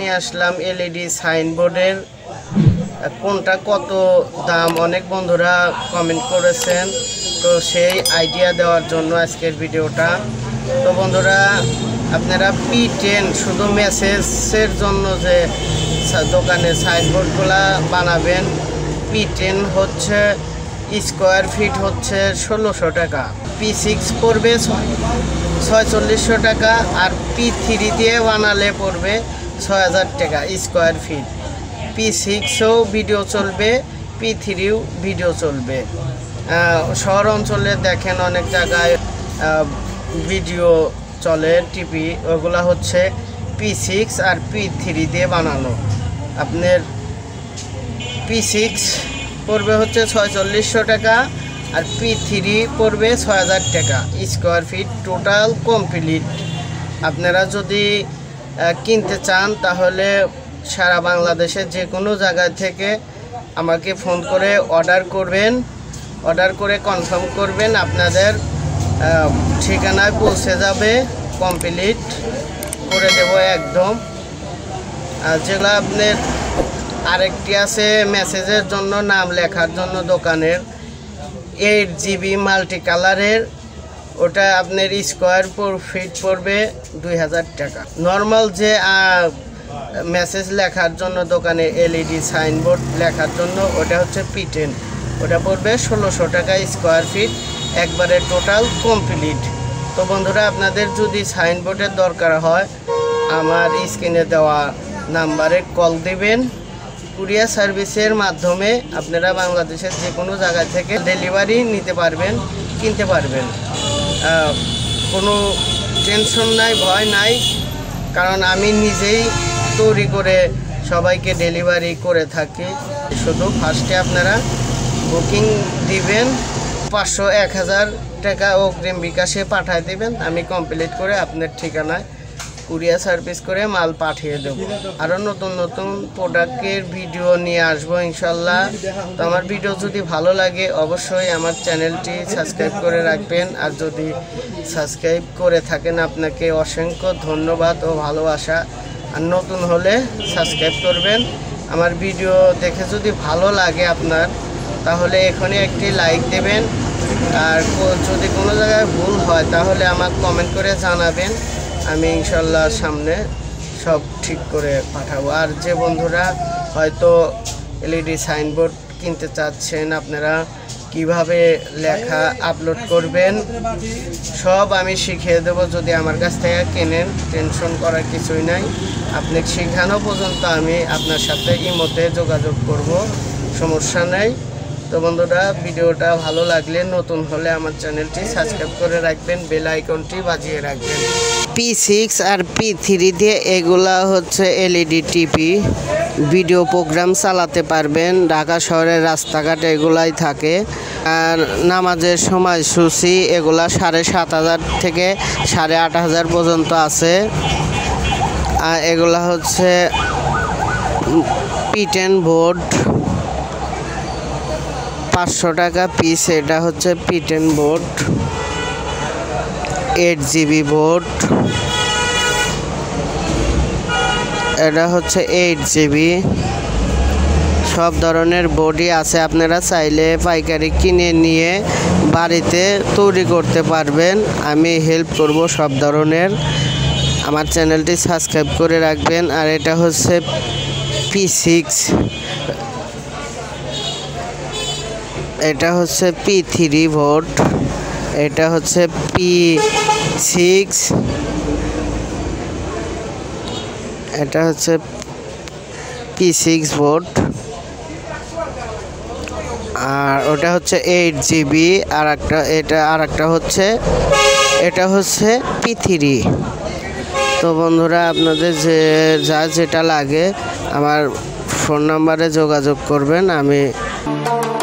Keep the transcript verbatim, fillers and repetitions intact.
নিয়ে আসলাম এলইডি সাইনবোর্ডের কোনটা কত দাম অনেক বন্ধুরা কমেন্ট করেছেন, তো সেই আইডিয়া দেওয়ার জন্য আজকের ভিডিওটা। তো বন্ধুরা আপনারা পি টেন শুধু মেসেজের জন্য যে দোকানে সাইনবোর্ডগুলা বানাবেন, পি টেন হচ্ছে স্কোয়ার ফিট হচ্ছে ষোলোশো টাকা, পি সিক্স পড়বে ছয়চল্লিশশো টাকা, আর পি থ্রি দিয়ে বানালে পড়বে ছয় হাজার টাকা স্কোয়ার ফিট। পি সিক্সও ভিডিও চলবে, পি থ্রিও ভিডিও চলবে। শহর অঞ্চলে দেখেন অনেক জায়গায় ভিডিও চলে টিভি, ওগুলা হচ্ছে পি সিক্স আর পি থ্রি দিয়ে বানানো। আপনার পি সিক্স পড়বে হচ্ছে ছয়চল্লিশশো টাকা আর পি থ্রি পড়বে ছয় হাজার টাকা স্কোয়ার ফিট টোটাল কমপ্লিট। আপনারা যদি কিনতে চান তাহলে সারা বাংলাদেশে যে কোনো জায়গা থেকে আমাকে ফোন করে অর্ডার করবেন, অর্ডার করে কনফার্ম করবেন, আপনাদের ঠিকানায় পৌঁছে যাবে, কমপ্লিট করে দেব একদম। যেগুলো আপনার আরেকটি আছে মেসেজের জন্য নাম লেখার জন্য দোকানের এইট জিবি মাল্টি কালারের, ওটা আপনার স্কোয়ার পর ফিট পড়বে দুই হাজার টাকা। নর্মাল যে মেসেজ লেখার জন্য দোকানে এলইডি সাইনবোর্ড লেখার জন্য ওটা হচ্ছে পি টেন, ওটা পড়বে ষোলোশো টাকা স্কোয়ার ফিট, একবারে টোটাল কমপ্লিট। তো বন্ধুরা আপনাদের যদি সাইনবোর্ডের দরকার হয় আমার স্ক্রিনে দেওয়া নাম্বারে কল দিবেন। কুরিয়ার সার্ভিসের মাধ্যমে আপনারা বাংলাদেশের যে কোনো জায়গা থেকে ডেলিভারি নিতে পারবেন, কিনতে পারবেন, কোনো টেনশন নাই, ভয় নাই, কারণ আমি নিজেই তৈরি করে সবাইকে ডেলিভারি করে থাকি। শুধু ফার্স্টে আপনারা বুকিং দিবেন, পাঁচশো এক হাজার টাকা অগ্রিম বিকাশে পাঠিয়ে দেবেন, আমি কমপ্লিট করে আপনার ঠিকানায় কুরিয়ার সার্ভিস করে মাল পাঠিয়ে দেবো। আরও নতুন নতুন প্রোডাক্টের ভিডিও নিয়ে আসবো ইনশাল্লাহ। তো আমার ভিডিও যদি ভালো লাগে অবশ্যই আমার চ্যানেলটি সাবস্ক্রাইব করে রাখবেন, আর যদি সাবস্ক্রাইব করে থাকেন আপনাকে অসংখ্য ধন্যবাদ ও ভালোবাসা। আর নতুন হলে সাবস্ক্রাইব করবেন। আমার ভিডিও দেখে যদি ভালো লাগে আপনার তাহলে এখনই একটি লাইক দেবেন, আর যদি কোনো জায়গায় ভুল হয় তাহলে আমাকে কমেন্ট করে জানাবেন, আমি ইনশাল্লাহ সামনে সব ঠিক করে পাঠাবো। আর যে বন্ধুরা হয়তো এলইডি সাইনবোর্ড কিনতে চাচ্ছেন, আপনারা কিভাবে লেখা আপলোড করবেন সব আমি শিখিয়ে দেবো। যদি আমার কাছ থেকে কেনেন টেনশন করার কিছুই নাই, আপনি শেখানো পর্যন্ত আমি আপনার সাথে ইমোতে যোগাযোগ করব, সমস্যা নেই। তো বন্ধুরা ভিডিওটা ভালো লাগলে নতুন হলে আমার চ্যানেলটি সাবস্ক্রাইব করে রাখবেন, বেল আইকনটি বাজিয়ে রাখবেন। পি সিক্স আর পি থ্রি দিয়ে এগুলা হচ্ছে এলইডি টিভি, ভিডিও প্রোগ্রাম চালাতে পারবেন, ঢাকা শহরের রাস্তাঘাট এগুলাই থাকে। আর নামাজের সময়সূচি এগুলা সাড়ে সাত হাজার থেকে সাড়ে আট হাজার পর্যন্ত আছে। আর এগুলা হচ্ছে পি টেন বোর্ড, পাঁচশো টাকা পিস, এটা হচ্ছে P ten board, eight GB board, এটা হচ্ছে এইট জিবি। সব ধরনের বোর্ডই আছে, আপনারা চাইলে পাইকারি কিনে নিয়ে বাড়িতে তৈরি করতে পারবেন, আমি হেল্প করব সব ধরনের। আমার চ্যানেলটি সাবস্ক্রাইব করে রাখবেন। আর এটা হচ্ছে পি সিক্স, এটা হচ্ছে পি থ্রি বোর্ড, এটা হচ্ছে পি সিক্স, এটা হচ্ছে পি সিক্স বোর্ড, আর ওটা হচ্ছে এইট জিবি। আর একটা এটা আর একটা হচ্ছে এটা হচ্ছে পি থ্রি। তো বন্ধুরা আপনাদের যে যা যেটা লাগে আমার ফোন নাম্বারে যোগাযোগ করবেন, আমি